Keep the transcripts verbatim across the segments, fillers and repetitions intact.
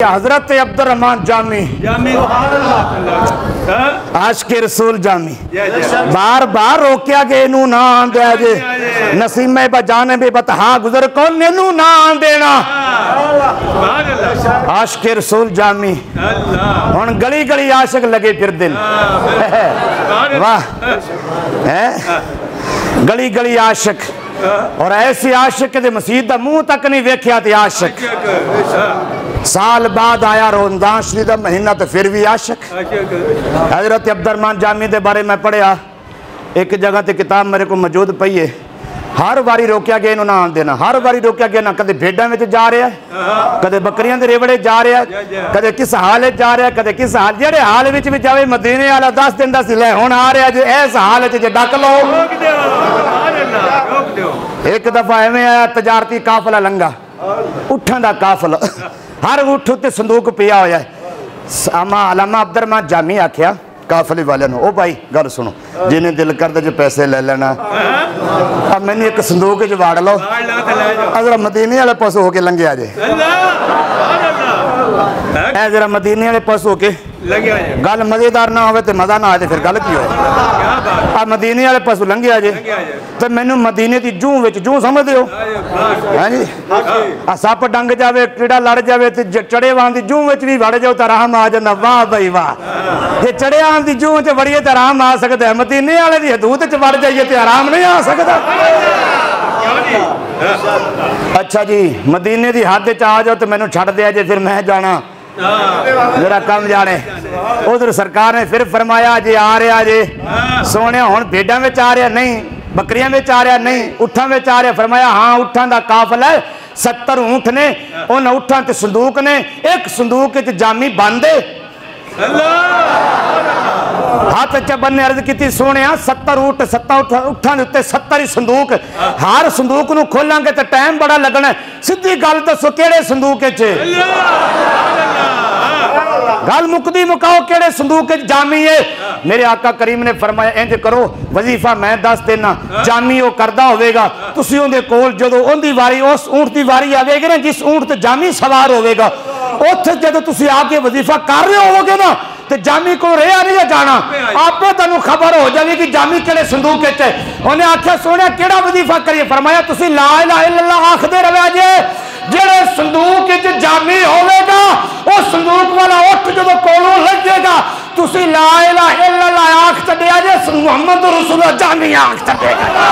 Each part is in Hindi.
हजरत अब्दुर्रहमान जामी आशिक़े रसूल जामी बार बार रोकया गए नू ना आंदे जे नसीमे बजाने भी बता गुजर कौन नू ना देना आशिक़े रसूल जामी हुण गली गली आशिक लगे फिर दिन वाह है गली गली आशिक और ऐसी आशिक के मसीद का मुंह तक नहीं वेख्या ते आशिक साल बाद आया रमज़ान शरीफ का महीना तो फिर भी आशिक। हजरत अब्दुर्रहमान जामी के बारे में पढ़िया एक जगह ते किताब मेरे को मौजूद पई है। हर बारी रोकया गया इन्होंने आन देना, हर बारी रोकया गया ना कदे भेड़ां में जा रहा है, कदे बकरियां दे रेवड़े जा रहा है, कदे किस हाल जा रहा है, कदे किस हाल जेड़े हाल विच भी जावे मदीने वाला दस दिन दस ले हुण आ रहा जे इस हाल च जे डक लो। एक दफा एवें आया तजारती काफला लंघा उठां दा काफला हर उठ उत्ते संदूक पिया होया है। आमा अलामा अब्दुर्रहमान जामी आख्या काफले वाले ओ भाई गल सुनो जिन्हें दिल करदे जो पैसे ले लेना अब मैंने एक संदूक च वाड़ लो अगर मदीने वाले पासों होके लंघिया जे ऐ जरा मदीने वाले पासों होके गल मजेदार ना होवे ते मजा ना आए फिर गल की होए आ मदीने वाले पासों लंघिया जे तो मैनू मदीने की जूह विच जूह समझदे हो हैं जी आ सप डंग जावे कीड़ा लड़ जावे ते चढ़े वां दी जूह विच भी वड़ जाओ तो आराम आ जांदा। वाह भाई वाह जे चढ़िया दी जूह च वड़िए तो आराम आ सकदा है, मदीने वाले दी हदूद च वड़ जाइए तो आराम नहीं आ सकदा। अच्छा जी मदीने की हद च आ जाओ तो मैनू छड़ दिया जे फिर मैं जाना जरा कम जाने। उधर सरकार ने फिर फरमाया जे आ रहा जे सोने हुण भेडां विच आ रहा नहीं, बकरियां विच आ रहा नहीं, उठां विच आ रहा। फरमाया हाँ उठां दा काफिला है सत्तर ऊंट ने उन उठां ते संदूक ने एक संदूक च जामी बंद है। हाथ च बन्ने अर्ज की सोने सत्तर ऊट सत्तर उठां दे उत्ते सत्तर ही संदूक हर संदूक नूं खोलांगे तो टाइम बड़ा लगना। सीधी गल दसो केड़े संदूक च गल मुकदी मुकाओ केड़े संदूक च जामी है। मेरे आका करीम ने फरमाया इंज करो वजीफा मैं दस देना जामी वो करदा होवेगा तुसीं उहदे कोल जदों उहदी वारी उस ऊंट दी वारी आवेगी ना जिस ऊंट ते जामी सवार होवेगा उत्थे जदों तुसीं आके वजीफा कर रहे होवोगे ना ते जामी को रहा नहीं जाना आपे तेनों खबर हो जाएगी कि जामी केड़े संदूक च है। उन्हें आख्या सोने केड़ा वजीफा करिए। फरमाया तुसीं ला इलाहा इल्लल्लाह आखदे रहे जे जेड़े संदूक च जामी होवेगा वो संदूक वाला उठ जदों कोलों लगेगा तुसीं ला इलाहा इल्लल्लाह आख छड्डिया जे मुहम्मद रसूलुल्लाह जामी आख छड्डेगा।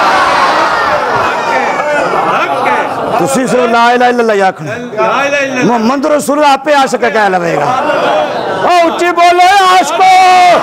तुसीं सिर्फ ला इलाहा इल्लल्लाह आखना मुहम्मद रसूलुल्लाह आपे आशिक कह लवेगा। ओ उच्ची बोलो आशिको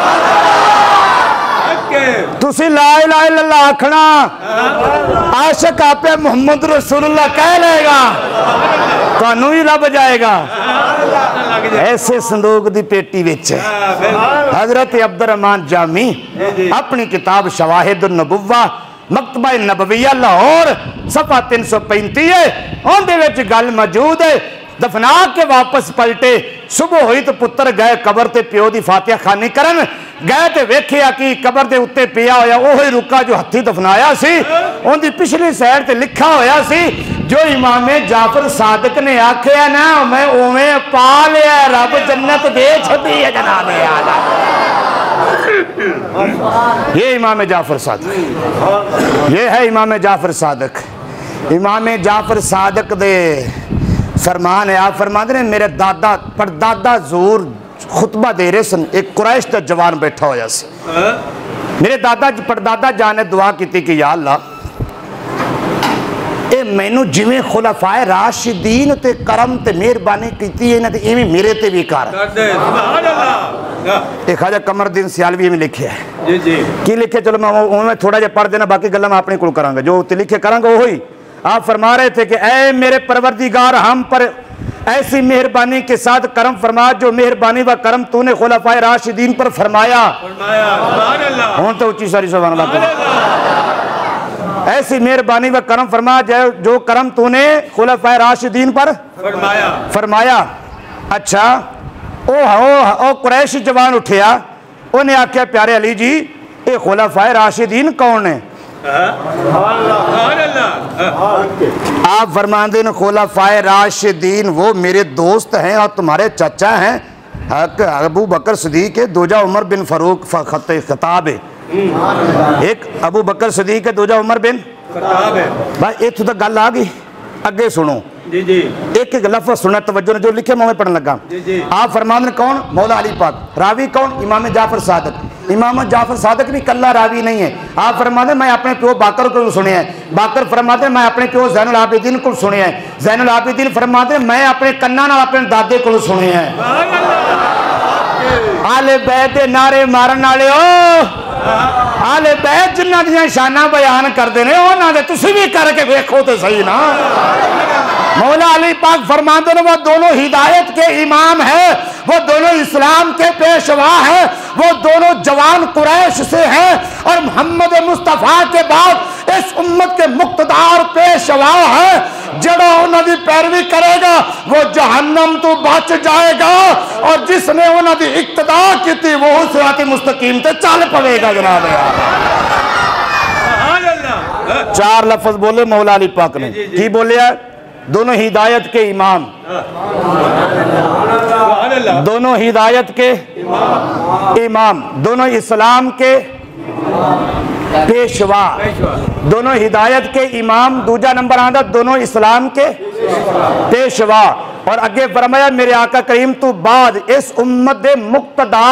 तुसीं ला इलाहा इल्लल्लाह आखना आशिक आपे मुहम्मद रसूलुल्लाह कह लेगा तुहानू ही लभ जाएगा। ऐसे संदूक दी पेटी विच हजरत अब्दुर्रहमान जामी अपनी किताब शवाहिदुन नबुव्वा मकतबा नबविया लाहौर सफा तीन सौ पैंती है उहदे विच गल मौजूद है। दफना के वापस पलटे सुबह हुई तो पुत्र गए कबर ते प्यो दी फातिहा खानी करन गए तो वेख्या कि कबर दे उत्ते पिया होया ओही रुका जो हथी दफनाया सी उहदी पिछली साइड ते लिखा होया सी जो इमामे जाफर सादिक ने आख्या ना मैं उवें पा लिया रब जन्नत दे छड्डी है जनाब आला। ये इमाम जाफर सादिक ये है इमाम जाफर सादिक। इमाम जाफर सादिक दे फरमान है आप फरमाते ने मेरे दादा परदादा जोर खुतबा दे रहे सन एक कुरैश का जवान बैठा होया सी मेरे दादा परदादा जान ने दुआ की कि या अल्लाह ए मैनू जिवें खुलाफाए राशिदीन ते करम ते मेहरबानी कीती है ना ते इवें मेरे ते भी कर। एक खाजा कमरदीन सियालवी में लिखे है जी जी की लिखे चलो मैं मैं थोड़ा जिहा पढ़ देना बाकी गल्लां मैं अपने कोल करांगा जो उत्ते लिखे करांगा वही। आप फरमा रहे थे कि ऐ मेरे परवरदिगार हम पर ऐसी मेहरबानी के साथ करम फरमा जो मेहरबानी व करम तूने खुलाफाए राशिदीन पर फरमाया हुण तो उच्ची सारी सुभान अल्लाह। ऐसी मेहरबानी व करम फरमा जो करम तूने खुलाफाए राशिदीन पर फरमाया फरमाया। अच्छा ओ ओ, ओ कुरैशी जवान उठिया उन्हें आख्या प्यारे अली जी ये खुलाफाए राशिदीन कौन है। आप फरमाते हैं खुलाफाए राशिदीन वो मेरे दोस्त हैं और तुम्हारे चाचा हैं। अबू बकर सिद्दीक है, दूजा उमर बिन फारूक खताब है। एक अबू बकर सिद्दीक है, दूजा उमर बिन खताब है। भाई इत्थों तक गल आ गई, अगे सुनो जी जी। एक एक लफ्ज़ सुना, तवज्जो ने जो लिखे मैं पढ़ने लगा। आप फरमाते कौन? मौला अली पाक। रावी कौन? इमाम जाफर सादिक। इमाम जाफर सादिक भी कल्ला रावी नहीं है। आप फरमाते मैं अपने प्यो बाकर को सुने हैं। बाकर फरमाते मैं अपने प्यो ज़ैनुल आबिदीन को सुने हैं। ज़ैनुल आबिदीन फरमाते मैं अपने कन्ना नाल अपने दादे को सुने हैं। आले बैत दे नारे मारन वाले ओ आले बैत जिन्हां दियां शानां बयान करते हैं उन्हां दे तुसीं भी करके वेखो तो सही ना। मौला अली पाक फरमाते हैं वो दोनों हिदायत के इमाम है, वो दोनों इस्लाम के पेशवा है, वो दोनों जवान कुरैश से हैं और मोहम्मद मुस्तफ़ा के बाद इस उम्मत के मुक्तदार पेशवा है। जड़ा उन्होंने पैरवी करेगा वो जहन्नम तो बच जाएगा और जिसने उन्होंने इक्तदा की थी वो सिरात मुस्तकीम ते चल पवेगा। जनाब चार लफ्ज बोले मौला अली पाक ने, की बोलिया? दोनों हिदायत के इमाम, दोनों हिदायत के इमाम, दोनों इस्लाम के पेशवा, दोनों हिदायत के इमाम। दूजा नंबर आंदा दोनों इस्लाम के पेशवा। और अगे फरमाया मेरे आका करीम तो बाद इस उम्मत दे मुक्तदा,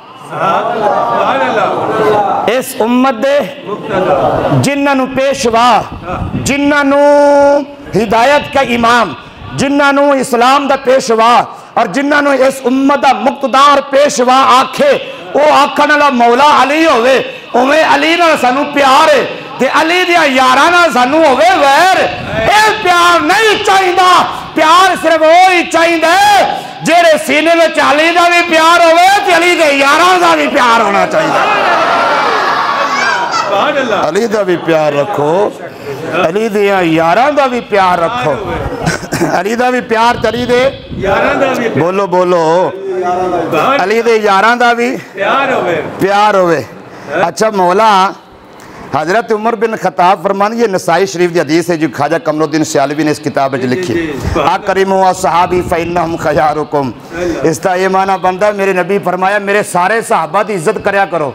इस उम्मत दे जिन्हां पेशवा, जिन्हां हिदायत का इमाम, जिन्होंने इस्लाम का पेशवा और जिन्होंने इस उम्मत का मुक्तदार पेशवा आखे वो आखन वाला मौला अली होवे। उवें अली नाल सानू प्यार है ते अली दियां यारां नाल सानू होवे वैर। ये प्यार नहीं चाहिदा, प्यार सिर्फ वो ही चाहिदा जेड़े सीने में अली का भी प्यार होवे ते अली दे यारां का भी प्यार होना चाहिए। अली का भी प्यार रखो, अली दियां यारां का भी प्यार रखो, अली का भी प्यार अली दे बोलो बोलो अली दे यारां का भी प्यार होवे। अच्छा मौला हजरत उमर बिन खताब फरमान, ये नसाई शरीफ की हदीस है जो ख्वाजा कमरुद्दीन सियालवी ने इस किताब में लिखी। अकरिमु सहाबी फइन्नहुम खयारुकुम, इसका ये माना बनता मेरे नबी फरमाया मेरे सारे सहाबा की इज्जत करया करो।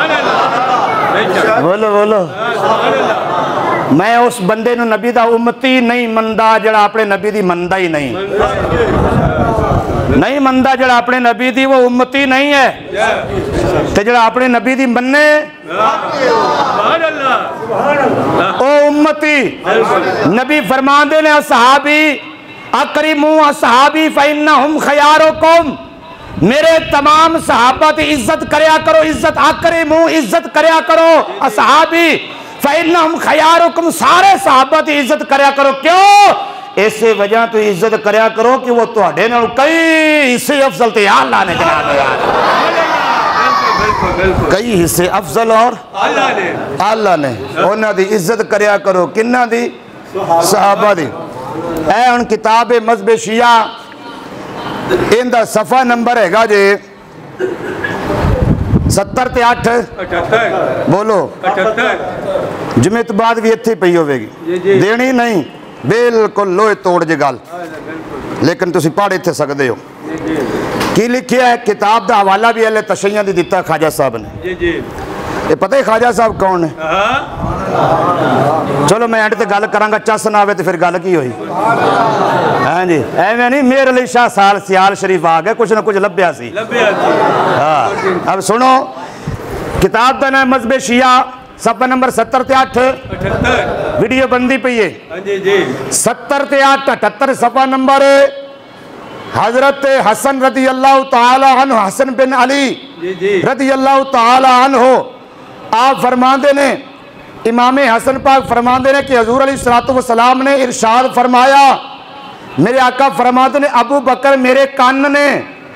बोलो बोलो मैं उस बंदे नूं नबी दा उम्मती नहीं मनदा जड़ा अपने नबी दी मनदा ही नहीं नहीं मनदा जड़ा अपने नबी दी वो उम्मती नहीं है ते जड़ा अपने नबी दी मन्ने ओ उम्मती। नबी फरमांदे ने असहाबी अकरिमु असहाबी फइन्नहुम खयारुकुम, मेरे तमाम सहाबा की इज्जत करया करो। इज्जत अकरिमु इज्जत करया करो, असहाबी फइन्नहुम खयारुकुम सारे सहाबा की इज्जत करया करो। क्यों? इसे वजह तो इज्जत करया करो कि वो तुहाडे नाल कई हिस्से अफजल ते अल्लाह ने जनाब यार कई हिस्से अफजल और अल्लाह ने अल्लाह ने उन्हां दी इज्जत करया करो। किन्ना दी? सहाबा दी। ऐ हुण किताब मज़हब शिया इनका सफ़ा नंबर हैगा जे सत्तर ते अठ बोलो जुमे तो बाद भी इत्थे पई होवेगी, देनी नहीं बिल्कुल लोहे तोड़ जे गल, लेकिन तुसी पढ़ इत्थे सकदे हो। की लिखिया है किताब का हवाला भी हले तशैया दी दिता ख्वाजा साहब ने। ये पता है ख्वाजा साहब कौन है? चलो मैं एंड ते गल करांगा, चस ना आवे तो फिर गल की हुई। हाँ जी एवं नहीं मेरे लिए शाह साल सियाल शरीफ आ गए, कुछ ना कुछ लभ्या सी। हाँ अब सुनो किताब का नाम मज़हब शिया सफ़ा नंबर सत्तर ते अठ वीडियो बंदी पई है सत्तर ते अठ अठहत्तर सफ़ा नंबर। हजरत हसन रदी अल्लाह तआला अन्हु हसन बिन अली रदी अल्लाह तआला अन्हु आप फरमाते ने इमाम हसन पाक फरमाते ने कि हजूर अलैहिस्सलातु वस्सलाम ने इरशाद फरमाया, मेरे आका फरमाते ने अबू बकर मेरे कान ने,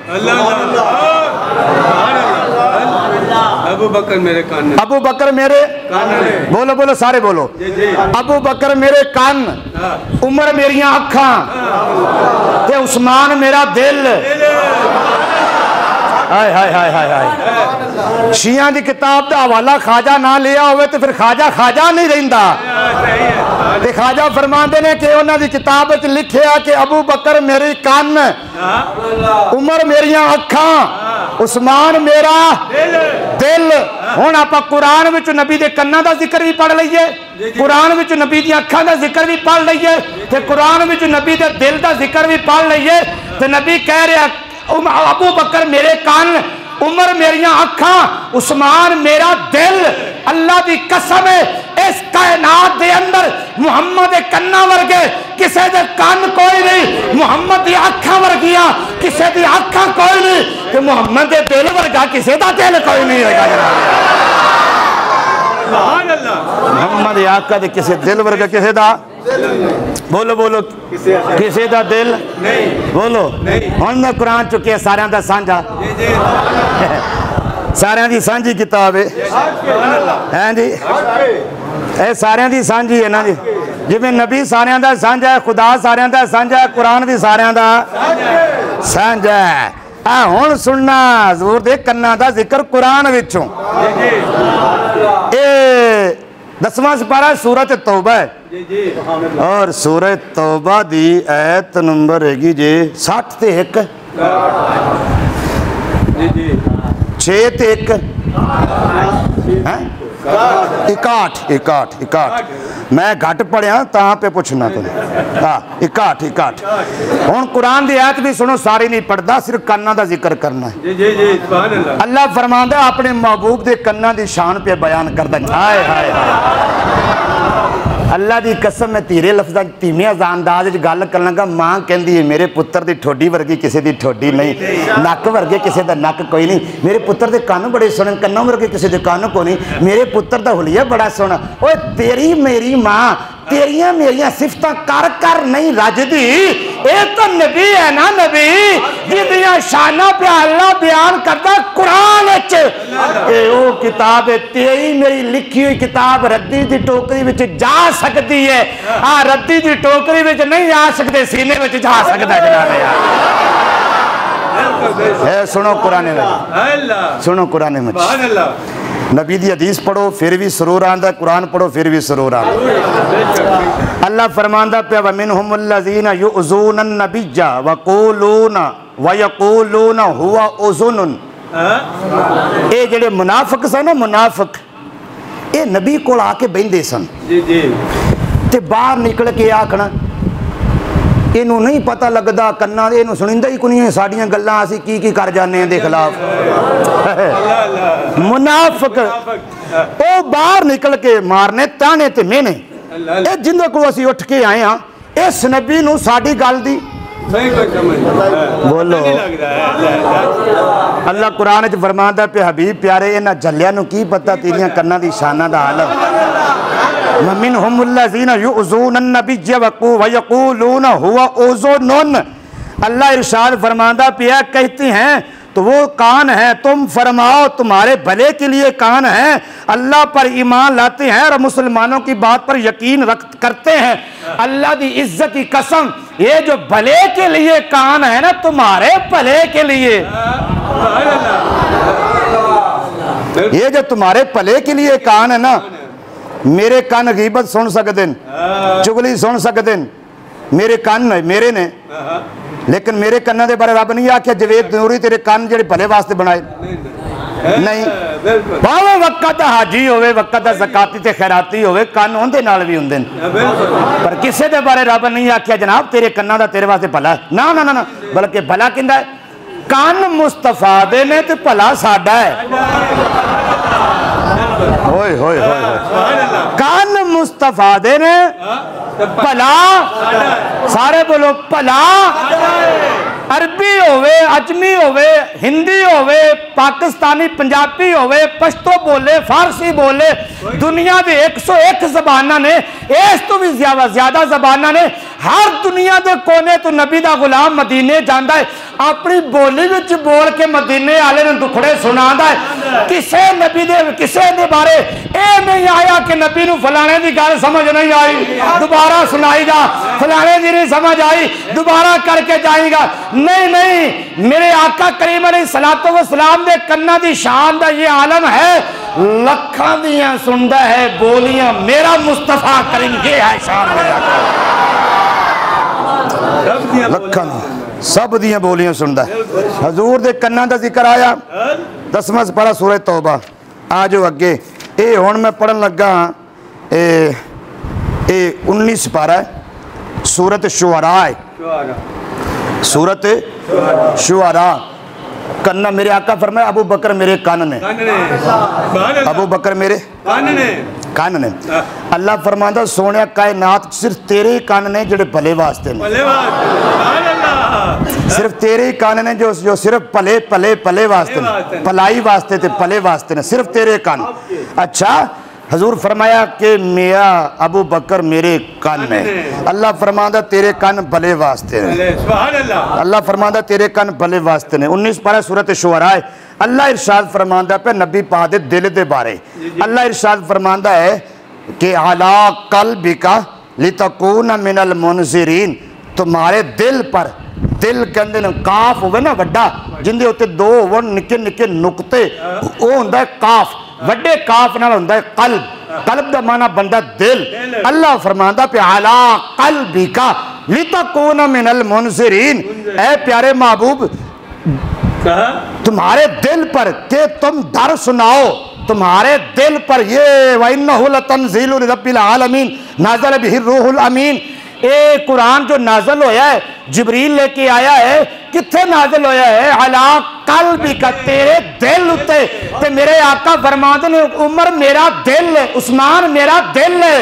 अबू बकर मेरे कान ने, अबू बकर मेरे कान ने, बोलो बोलो सारे बोलो, अबू बकर मेरे कान, उमर मेरिया अखा ते उस्मान मेरा दिल। हाय हाय हाय हाय हाय शिया की किताब का हवाला खाजा ना लिया हो तो फिर खाजा खाजा नहीं रहिंदा। खाजा फरमाते ने कि उन्होंने किताब लिखिया कि अबू बकर मेरी कान, उमर मेरिया अखा, उस्मान मेरा दिल। हुण आपां कुरान विच नबी दे कन्नां दा जिक्र भी पढ़ लईए, कुरान विच नबी दी अखां दा जिक्र भी पढ़ लईए, ते कुरान विच नबी दे दिल दा जिक्र भी पढ़ लईए। ते नबी कह रहा अबू बकर मेरे कान, उमर मेरिया अखा, उस्मान मेरा दिल। अल्लाह की कसम है इस कायनात दे अंदर मुहम्मद दे कन्ना वर्गे किसी दे कान कोई नहीं, मुहम्मद दी अखा वर्गिया किसी दी अखा कोई नहीं, ते मुहम्मद दे दिल वर्गा किसी दा दिल कोई नहीं होगा। मुहम्मद दे आका दे किसी दिल वर्गा किसी दा, बोलो बोलो किसी दा दिल नहीं, बोलो हुण मैं कुरान चुके सारियां दा सांझा, सारियां दी सांझी किताब है हैं जी, ए सारियां दी सांझी है ना जी। जिवें नबी सारियां दा सांझा है, खुदा सारियां दा सांझा है, कुरान भी सारियां दा सांझा है। आ हुण सुनना हज़ूर दे कन्नां दा जिक्र कुरान विचों। ए दसवां सिपारा सूरत तौबा है और सूरत तौबा दी आयत नंबर हैगी जी साठ ते एक, छे ते एक, इकाठ इकाठ इकाठ। मैं घट पढ़िया तां पे पूछना तुम, हाँ इकाठ इकाठ। हुण कुरान दी आयत भी सुनो, सारी नहीं पढ़दा, सिर्फ कन्ना दा जिक्र करना है। अल्लाह फरमांदा अपने महबूब दे कन्ना दी शान पे बयान करदा। हाय हाय अल्लाह की कसम मैं धीरे लफ्ज़ां धीमे अंदाज गल कर लगा। मां कहती है मेरे पुत्र की ठोडी वर्गी किसी की ठोडी नहीं, नक वर्गे किसी का नक कोई नहीं, मेरे पुत्र के कन्न बड़े सोहने कन्नों वर्गे किसी के कन्न को नहीं, मेरे पुत्र का हुलिया बड़ा सोहना। ओए तेरी मेरी मां तेरिया मेरिया सिफत कर कर नहीं रजदी, ये तो नबी है ना, नबी जिंदियां शाना पे अल्लाह बयान करता कुरान विच। ए ओ किताब है तेरी मेरी लिखी हुई किताब रद्दी दी टोकरी विच जा सकती है, आ रद्दी दी टोकरी विच नहीं आ सकते, सीने विच जा सकता जनाब यार। ए सुनो कुरान में, सुनो कुरान में, नबी दी हदीस पढ़ो फिर भी सुरूर आंदा, कुरान पढ़ो फिर भी सुरूर आंदा। अल्लाह फरमांदा पे वमिनहुमुल्लज़ीना युज़ूनन नबिय्या वक़ूलूना वयक़ूलूना हुवा उज़ुनुन। ये जेड़े मुनाफिक सन ना, मुनाफिक ये नबी कोल आके बहिंदे सन ते बाहर निकल के आखना इनू नहीं पता लगता, कन्ना इनू सुनिंदा ही कोई साड़ियां गल्लां असीं की की कर जाने दे खिलाफ। मुनाफिक ओ बाहर निकल के मारने ताने ते मेने, ए जिंदे को असीं उठ के आए हाँ इस नबी नू साडी गल दी बोलो। अल्लाह कुरान च फरमांदा पे हबीब प्यारे इन्हां झल्लियां नू की पता तेरियां कन्नां दी शानां दा हाल। वमिनहुमुल्लज़ीना युज़ूनन नबिय्या वयक़ूलूना हुवा उज़ुनुन। अल्लाह इरशाद फरमांदा पिया कहती हैं तो वो कान है, तुम फरमाओ तुम्हारे भले के लिए कान है, अल्लाह पर ईमान लाते हैं और मुसलमानों की बात पर यकीन रख करते हैं। अल्लाह की इज्जत की कसम ये जो भले के लिए कान है ना, तुम्हारे भले के लिए, ये जो तुम्हारे भले के लिए कान है ना, मेरे कान गीबत सुन सकते हैं, चुगली सुन सकते हैं, मेरे कान है मेरे ने, लेकिन मेरे कन्ना के बारे रब नहीं आख्या जवेद नूरी तेरे कान जेडे भले वास्ते बनाए नहीं। भावे वक्त हाजी होवे, वक्त ज़काती ते खैराती होवे, कान उहदे नाल भी हुंदे ने, पर किसी के बारे रब नहीं आख्या जनाब तेरे कन्ना दा तेरे वास्ते भला ना ना ना, बल्कि भला किंदा है कान मुस्तफा दे ने ते भला साडा है। होए होए होए कान मुस्तफा दे ने भला सारे बोलो भला। अरबी होवे, अजमी होवे, हिंदी होवे, पाकिस्तानी पंजाबी होवे, पश्तो बोले, फारसी बोले, दुनिया की एक सौ एक जबाना ने, इस तो भी ज्यादा ज्यादा जबाना ने, हर दुनिया के कोने तो नबी का गुलाम मदीने जाता है, अपनी बोली विच बोल के मदीने वाले ने दुखड़े सुनाता है। किसे नबी दे किसे दे बारे ए नहीं आया कि नबी नू फलाने की गल समझ नहीं आई, दोबारा सुनाई जा, फलाने की नहीं समझ आई दोबारा करके जाएगा। नहीं नहीं, मेरे आका करीम अलैहिस्सलातो व सलाम दे कन्ना दी शान दा ये आलम है, लखां दियां सुनदा है बोलियां मेरा मुस्तफा करीम, ये है शान मेरा लखां सब दियां बोलियां सुनदा है। हजूर दे कन्ना दा जिक्र आया। दसवां पारा सूरह तौबा। आ जाओ अगे, ये हुण मैं पढ़न लगा ए ए उन्नीस पारा है, सूरत शुअरा है, सूरत शुअरा। कन्ना मेरे आका फरमाया अबू बकर मेरे कान ने, अबू बकर मेरे कान ने। अल्लाह फरमांदा सोनिया कायनात सिर्फ तेरे ही कान ने जेड़े भले वास्ते ने, सिर्फ तेरे ही कान ने जो जो सिर्फ भले भले भले वास्ते ने, भलाई वास्ते ते भले वास्ते ने, सिर्फ तेरे कान। अच्छा, हजूर फरमाया कि मिया अबू बकर मेरे कान ने। अल्लाह फरमांदा तेरे कान भले वास्ते ने, अल्लाह फरमांदा तेरे कान भले वास्ते ने। उन्नीस पारा सूरत शुअरा है। अल्लाह इरशाद फरमांदा पे नबी पाक दे दिल दे बारे। अल्लाह इरशाद फरमांदा है कि अला कल्बिका लितकूना मिनल मुनज़िरीन, तुम्हारे दिल पर, दिल कहंदे ने काफ होवे ना वड्डा, जिंदे उत्ते दो होवन निक्के निक्के नुक्ते, वो हुंदा है काफ, वड्डे काफ नाल हुंदा है कल्ब। कल्ब दा माना बंदा दिल। अल्लाह फरमांदा पे अला कल्बिका लितकूना मिनल मुनज़िरीन, ऐ प्यारे महबूब तुम्हारे दिल पर के तुम दर सुनाओ, तुम्हारे दिल पर ये व इन्नहु लतंज़ीलु रब्बिल आलमीन नाज़ल बिही रूहुल अमीन। ए कुरान जो नाज़ल होया है जिब्रील लेके आया है, किथे नाज़ल होया है? अला कल्बिका, तेरे दिल उत्ते। ते मेरे आका फरमाते ने उमर मेरा दिल है, उस्मान मेरा दिल है,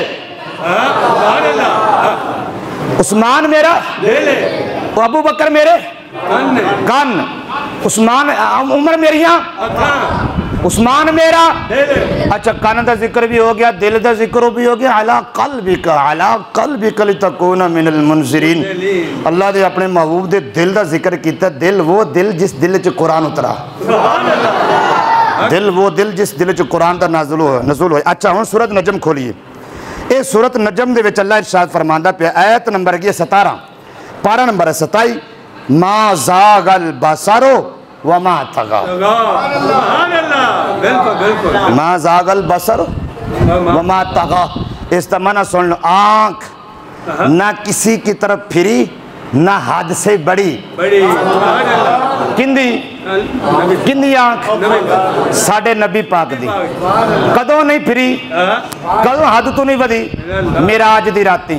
उस्मान मेरा दिल है, अबू बकर मेरे कान, उस्मान उमर मेरिया, उस्मान मेरा। अच्छा, कान का जिक्र भी हो गया, दिल का जिक्र भी हो गया। अला कल्बिका, अला कल्बिका लितकूना मिनल मुनज़िरीन। अल्लाह ने अपने महबूब दे दिल का जिक्र किया। दिल वो दिल जिस दिल च कुरान उतरा, दिल वो दिल जिस दिल च कुरान का नाज़ुल हो नज़ुल हो। अच्छा, हुण सूरत नजम खोलिए। ये सूरत नजम दे विच अल्लाह इरशाद फरमांदा पिया, आयत नंबर है सतारह, पारा नंबर है सताई। मा ज़ागल बसरो व मा तगा, मा ज़ागल बसरो व मा तगा। इस तमन्ना सुन लो, आँख ना किसी की तरफ फिरी ना हद से बड़ी। किंदी किंदी आँख? साडे नबी पाक दी। कदों नहीं फिरी, कदों हद तो नहीं वधी? मेराज दी राती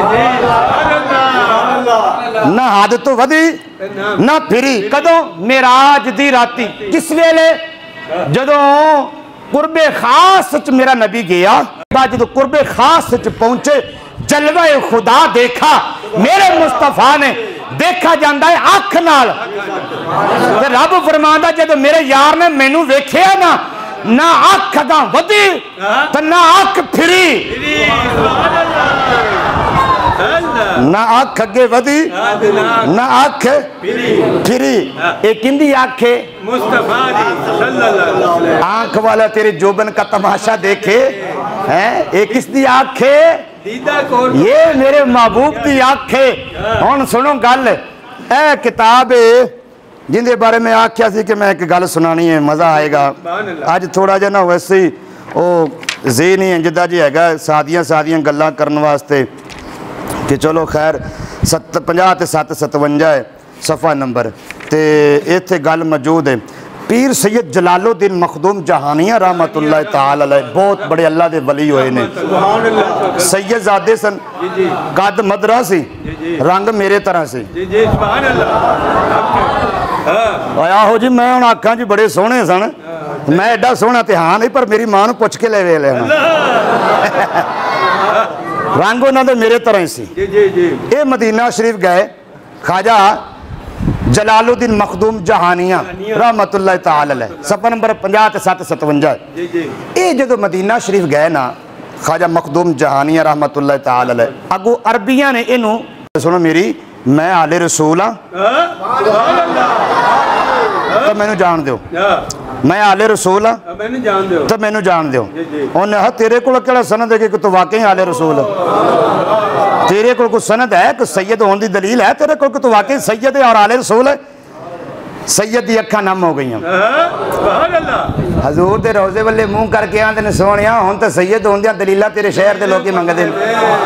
ना हद तो वधी ना फिरी, कदों? मेराज दी राती। किस वेले? जदों कुर्बे खास च मेरा नबी गया, जो कुर्बे खास च पहुंचे, जलवा खुदा देखा मेरे मुस्तफा ने। देखा जाता है अख नाल। रब फरमांदा जब मेरे यार ने मैनू वेख्या ना, ना अख अगा वधी तो ना अख फिरी, ना अख अगे वधी ना अख फिरी। एक किंदी अख है? आंख वाला तेरे जोबन का तमाशा देखे हैं। एक किसदी आंख है? ये मेरे महबूब की आंख है। हुण सुनो गल, ए किताब जिंदे बारे में आख्या सी कि मैं एक गल सुनानी है, मज़ा आएगा। अज थोड़ा जिहा ना वैसे ही वो जी नहीं जिदा जी हैगा सादियां सादियां गल्लां करन वास्ते कि चलो खैर। सत्त पंजाह ते सत्त सतवंजा है सफ़ा नंबर, तो इत्थे गल मौजूद है। पीर सैयद जलालुद्दीन मखदूम जहानिया रहमतुल्लाह ताला अलैह बहुत बड़े अल्लाह के वली होए ने। सैयद ज़ादे सन, कद मदरा सी, रंग मेरे तरह से। आहो जी, मैं हुण आखां जी बड़े सोहने सन, मैं एडा सोहना तो हाँ नहीं, पर मेरी मां नूं पुछ के ले वे लेना। रंग उन्होंने मेरे तरह सी। ये मदीना शरीफ गए, ख्वाजा जलालुद्दीन मखदूम जहानिया रहमतुल्लाह ताला अलैह, सफ़ा नंबर पंजाह ते सत्त सतवंजा। ये जो मदीना शरीफ गए ना ख्वाजा मखदूम जहानिया रहमतुल्लाह ताला अलैह, अगू अरबिया ने इनू सुनो मेरी, मैं आले रसूल हाँ तो मैनू जान दो, मैं आले रसूल हाँ तो मैनू जान दो। उन्हें हा तेरे को केड़ा सनद है कि तू वाकई आले रसूल है? तेरे को कोई सनद है कि सैयद होने की दलील है तेरे को कि तू वाकई सैयद है और आले रसूल है? सैयद दी अखा नम हो गई। हजूर दे रोजे वाले मुंह करके आंदे ने सोने हुण तो सैयद होंदियां दलीलां तेरे शहर दे लोग मंगदे ने।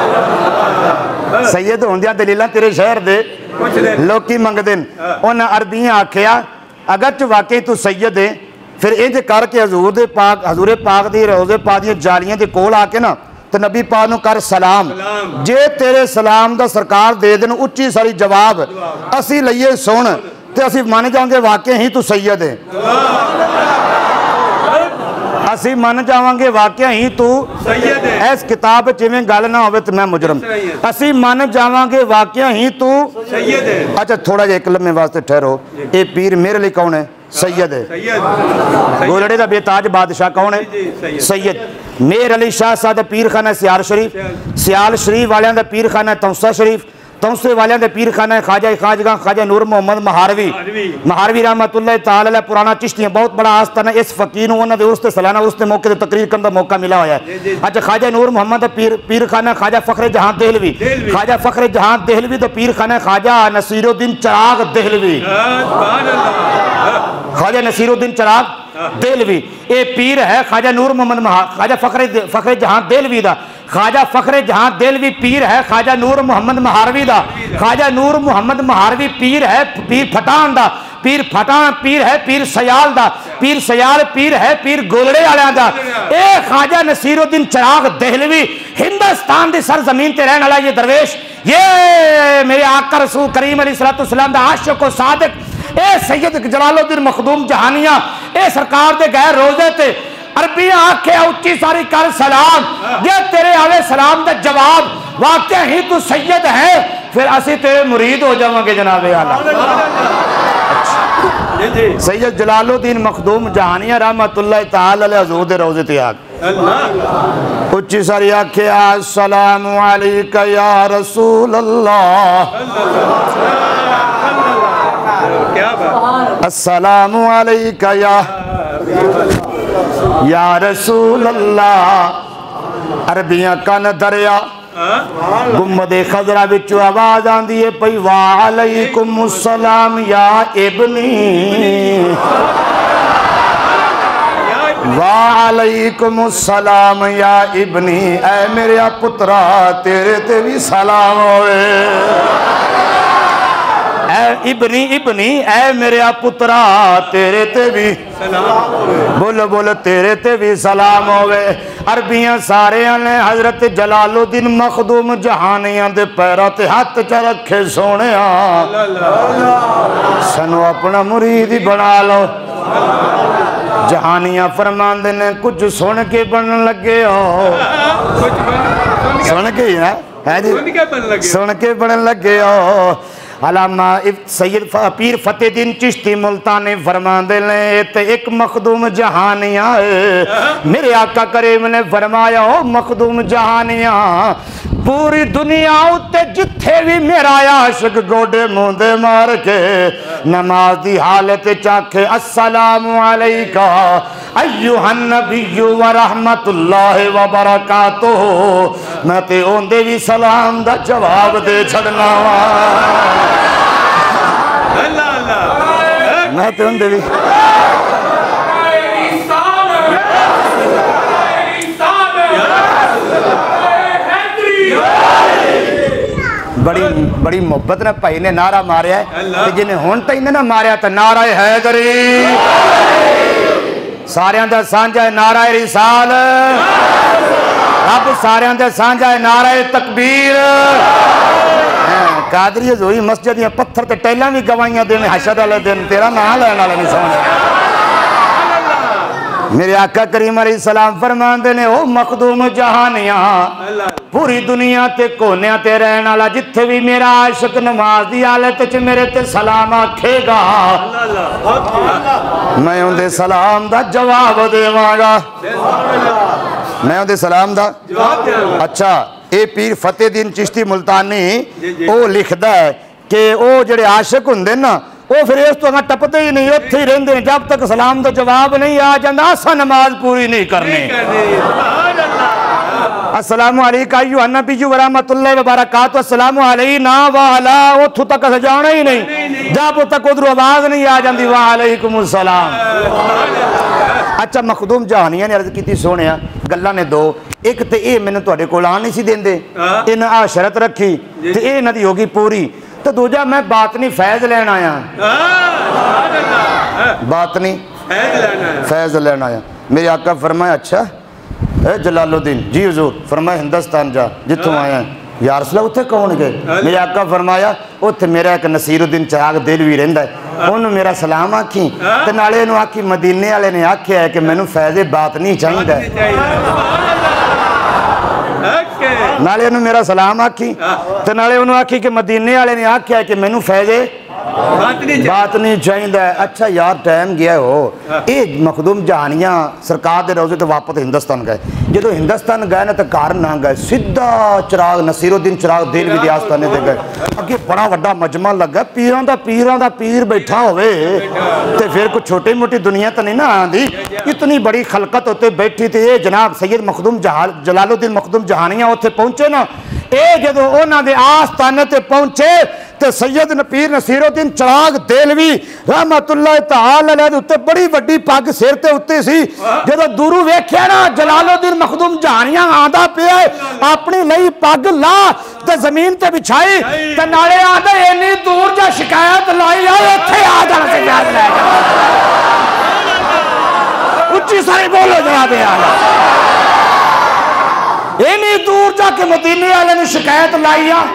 सैयद होंदियां दलीलां तेरे शहर दे लोग मंगदे ने। उन्हें अरबियां आखिया अगर तू वाकई तू सैयद है फिर इंज करके हजूर दे पाक हजूर पाक दी रोजे पाक दी जालियां दे कोल आके ना तो नबी पाक नूं कर सलाम। जे तेरे सलाम दा सरकार दे देन उच्ची सारी जवाब असी लईए सुन ते असी मन जाओगे वाकई ही तू सैयद है। असी मन जावांगे वाकई ही तू सैयद है। इस किताब जिवें गल ना होवे तो मैं मुजरम। असी मन जावांगे वाकई ही तू सैयद है। अच्छा थोड़ा जिहा एक लम्हे वास्ते ठहरो। ये पीर मेरे लिए कौन है? सैयद है। गोलड़े का बेताज बादशाह कौन है? सैयद। मेर अली शाह साहब पीर खाना सियाल शरीफ, सियाल शरीफ वालियां दा पीर खाना तौसा शरीफ, तौसे वालियां दे पीर खाना ख्वाजा खाजगा ख्वाजा नूर मोहम्मद महारवी महारवी रहमतुल्लाह तआला अलैह पुराना चिश्तियां बहुत बड़ा आस्थान है। इस फकीर नूं उन्हां दे उस ते सालाना उस ते मौके ते तकरीर करन दा मौका मिला होया है। अच्छा ख्वाजा नूर मोहम्मद दा पीर पीर खाना ख्वाजा फखरे जहां देहलवी, ख्वाजा फखरे जहां देहलवी दा पीर खाना ख्वाजा नसीरुद्दीन चिराग देहलवी, ख्वाजा नसीरुद्दीन चिराग देहलवी ये पीर है। ख्वाजा नूर मोहम्मद ख्वाजा फखरे फखरे जहां देहलवी दा ख्वाजा फखरे जहां देहलवी पीर है। ख्वाजा नूर मोहम्मद महारवी दा ख्वाजा नूर मोहम्मद महारवी पीर है। पीर फटान दा पीर फटान पीर है। पीर सयाल दा पीर सयाल पीर है। पीर गोलड़े वालियां दा ए ख्वाजा नसीरुद्दीन चिराग देहलवी हिंदुस्तान की सरजमीन ते रहने वाला ये दरवेश ये मेरे आका रसूल करीम अलैहिस्सलातु वस्सलाम दा आशिक व सादिक ए सैयद जलालुद्दीन मखदूम जहानिया ए सरकार दे गए रोजे ते अरबियां आखे उच्ची सारी कर सलाम। जे तेरे आवे सलाम का जवाब वाकई ही तू सैयद है फिर असी तेरे मुरीद हो जावांगे जनाबे आला। सैयद जलालुद्दीन मखदूम जहानिया रहमतुल्लाह तआला अलैह हजूर दे रोजे ते आग उच्ची सारी आखे अस्सलामु अलैका या रसूल अल्लाह, अस्सलामु अलैका या या रसूल अल्लाह। अरबियां कन दरिया गुम्मदे खजरा विचों आवाज आंदी है पई वालैकुम सलाम या इब्नी, वालैकुम सलाम या इब्नी ऐ मेरे पुत्रा तेरे ते भी सलाम होवे। ऐ इब्नी इब्नी ऐ मेरे पुत्रा तेरे ते भी सलाम होवे। बोल बोल तेरे ते भी सलाम होवे। अरबियां सारे ने हजरत जलालुद्दीन मखदूम जहानियां दे पैरां ते हथ च रखे सोने सानू अपना मुरीद ही बना लो। जहानियां फरमांदे ने कुछ सुन के बनन लगे हो, सुन के ही है जी सुन के बनन लगे हो। अलामा सैयद पीर फतेहदीन चिश्ती मुल्तानी फरमांदे ने ते एक मखदूम जहानिया है। मेरे आका करीम ने फरमाया ओ मखदूम जहानिया पूरी दुनिया उत्ते जिथे भी मेरा आशिक गोडे मुंदे मार के नमाज दी हालत चाखे अस्सलामु अलैका अय्युहन नबिय्यु व रहमतुल्लाहि व बरकातुहू, मैं ते ओंदे भी सलाम दा जवाब दे छड़ना वा। अल्लाह अल्लाह मैं ते ओंदे भी बड़ी बड़ी मोहब्बत ने भाई ने नारा मारिया है। जिन्हें हुण तक ना मारिया तो नारा हैदरी सारियां दा सांझा है, नारा रिसाल रब सारियां दा सांझा है, नारा तकबीर। कादरी होई मस्जिद दियां पत्थर ते टैलां भी गवाइयां देने हशर वाले दिन तेरा नाम लैण वाला नहीं समझ। मेरे आका करीम अलैहिस्सलाम फरमांदे ने ओ मखदूम जहानिया पूरी दुनिया ते कोनिया ते रहने वाला जिथे भी मेरा आशिक नमाज दी हालत च मेरे ते सलाम आखेगा मैं उनके सलाम दा जवाब देवांगा, मैं उनके सलाम दा जवाब। अच्छा ये पीर फतेहदीन चिश्ती मुल्तानी वो लिखदा है कि वो जेड़े आशिक हुंदे ना वो फिर इस तो टपते ही नहीं उत्थे ही रहिंदे जब तक सलाम का जवाब नहीं आ जाता असा नमाज पूरी नहीं करनी। अस्सलामु अलैका अय्युहन नबिय्यु व रहमतुल्लाहि व बरकातुहू, अस्सलामु अलैना व अला, उथों तक अस जाना ही नहीं, जब तक उधरों आवाज नहीं आ जाती वा अलैकुमुस सलाम। अच्छा मखदूम जहानिया ने अर्ज की सोने गल्लां ने दो, एक तो ये मैंने तुहाडे कोल आन नहीं सी देंदे, इन्हां आ शरत रखी ते ये इन्हां दी हो गई पूरी, तो दूजा मैं बात नहीं फैज लैन आया, बात नहीं फैज लैन आया। मेरे आका फरमाया अच्छा ए जलालुद्दीन जी हुजूर, फरमाया हिंदुस्तान जा जिथों आया। यार सला उत्थे कौन गए? मेरे आका फरमाया उत्थे मेरा एक नसीरुद्दीन चिराग दिलवी रहिंदा है, उन्होंने मेरा सलाम आखी ते नाले इहनूं आखी मदीने वाले ने आख्या है कि मैनूं फैज़े बात नहीं चाहिदा, नाले इहनूं मेरा सलाम आखी ते नाले उन्होंने आखी कि मदीने वाले ने आख्या है कि मैनूं फैज़े बात नहीं चाहिए। अच्छा यार टाइम गया हो, ये मखदूम जहानिया सरकार दे रोजे तो वापस हिंदुस्तान गए, जो हिंदुस्तान गए ना तो घर ना गए, सीधा चिराग नसीरुद्दीन चिराग दिलवी दे आस्थाने ते गए। अगे बड़ा वड्डा मजमा लगा, पीरां दा पीरां दा पीर बैठा होवे ते फिर कोई छोटी मोटी दुनिया तो नहीं ना आंदी, इतनी बड़ी खलकत उत्ते बैठी ते ये जनाब सैयद मखदूम जहाल जलालुद्दीन मखदूम जहानिया उत्थे पहुंचे ना, ये जदों उन्हां दे आस्थाने ते पहुंचे तो सैयद पीर नसीरुद्दीन चिराग दिलवी रहमतुल्लाह तआला अलैह उत्ते बड़ी वड्डी पग सिर ते उत्ते सी, जदों दूरों वेख्या ना जलालुद्दीन मखदूम जहानिया आंदा पिया अपनी लई पग ला ते जमीन ते बिछाई ते नाले आंदा इन्नी दूर जा शिकायत लाई आ इत्थे आ जाना शिकायत लै जा, उच्ची सारी बोलो जनाब आला, इन्नी दूर जाके मदीने वाले ने शिकायत लाई आ,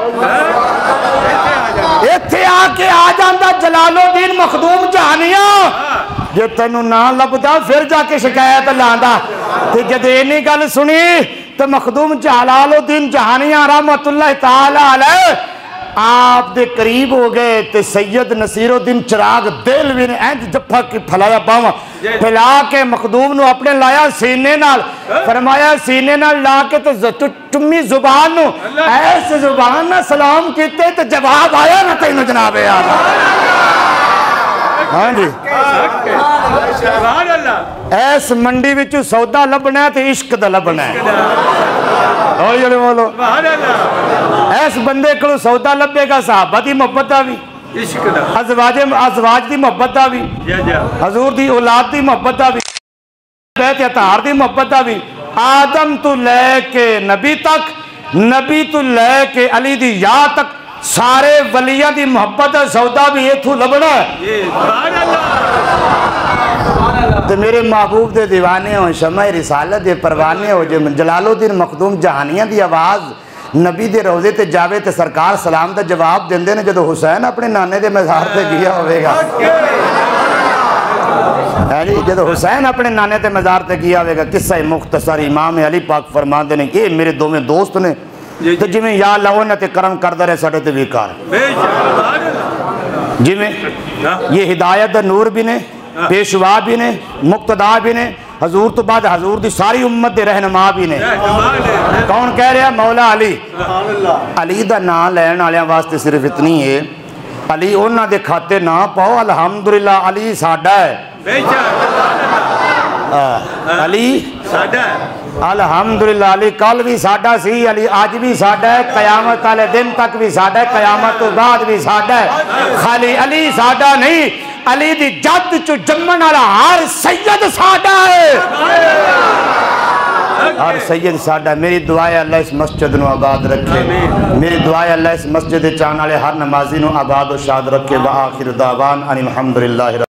इत्थे आके आ जांदा जलालुद्दीन मखदूम जहानिया, जे तेनू ना लभदा फिर जाके शिकायत लांदा। ते जद इन्नी गल सुनी तो मखदूम जलालुद्दीन जहानिया रहमतुल्लाह तआला अलैह आप दे करीब हो गए, तो सैयद नसीरुद्दीन चिराग दिलवी ने इंज जफा की फैलाया बावा फैला के मखदूम नू अपने लाया सीने नाल, फरमाया सीने नाल ला के तो टुम्मी जुबान नू ऐसे जुबान ना सलाम कीते तो जवाब आया ना तेनू जनाब आला। हाँ जी ऐस मंडी विचों सौदा लभना है तो इश्क दा लभना है, हौली बोलो, ऐस बंदे को सौदा लभेगा सहाबा दी मोहब्बत दा भी, अज़वाज अज़वाज दी मोहब्बत दा भी, हजूर दी औलाद दी मोहब्बत दा भी, बैत अतार दी मोहब्बत दा भी, आदम तो लैके नबी तक, नबी तो लैके अली दी याद तक सारे वलियां दी मोहब्बत दा सौदा भी इथों लभना है। तो मेरे महबूब दे दीवाने हो, शमा रिसालत दे परवाने हो, जो जलालुद्दीन मखदूम जहानिया दी आवाज़ नबी दे रोजे ते जावे तो सरकार सलाम का जवाब देंदे ने, जो हुसैन अपने नाने दे मज़ार ते गया होगा है जी, जो हुसैन अपने नाने ते मज़ार ते गया होगा, किस्सा मुख्तसर इमाम अली पाक फरमाते हैं ये मेरे दोवें दोस्त ने, तो जिमें या अल्लाह उन्हां ते करम करदा रहे साडे ते बेकार, जिमें ये हिदायत दा नूर भी ने, पेशवा भी ने, मुक्तदा भी ने, हजूर तो बाद हजूर दी सारी उम्मत दे रहनुमा भी ने। कौन कह रहा? मौला अली। अली दा नाम लैन वालियां वास्ते सिर्फ इतनी है, अली उन्हां दे खाते ना पाओ, अल्हम्दुलिल्लाह अली साडा है, अली साडा है, अल्हम्दुलिल्लाह अली कल भी साडा सी, अली अज भी साडा है, कयामत वाले दिन तक भी साडा है, कयामत तो बाद भी साडा है। खाली अली साडा नहीं, अली दी जद चो जम्मन वाला हर सैयद साडा है, हर सैयद साडा। मेरी दुआ है अल्लाह इस मस्जिद नू आबाद रखे, मेरी दुआ है अल्लाह इस मस्जिद चाहने वाले हर नमाजी नू आबाद और शाद रखे। व आखिर दावान अनिल हम्दुलिल्लाह।